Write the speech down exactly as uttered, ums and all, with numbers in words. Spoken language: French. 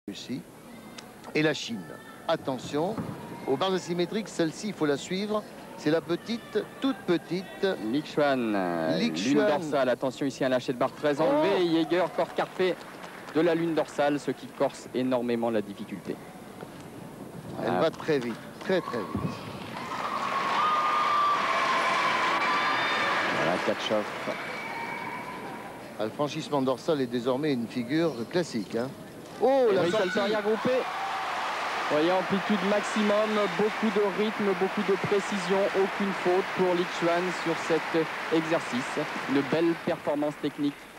Russie et la Chine. Attention, aux barres asymétriques, celle-ci, il faut la suivre. C'est la petite, toute petite. Li Xuan, lune dorsale. Attention ici, un lâcher de barre très enlevé. Oh. Jaeger, corps carpé de la lune dorsale, ce qui corse énormément la difficulté. Elle ah. va très vite, très très vite. Voilà, catch-off. Le franchissement dorsal est désormais une figure classique. Hein. Oh, et la oui, sortie arrière groupée. Voyez, amplitude maximum, beaucoup de rythme, beaucoup de précision, aucune faute pour Li Xuan sur cet exercice. Une belle performance technique.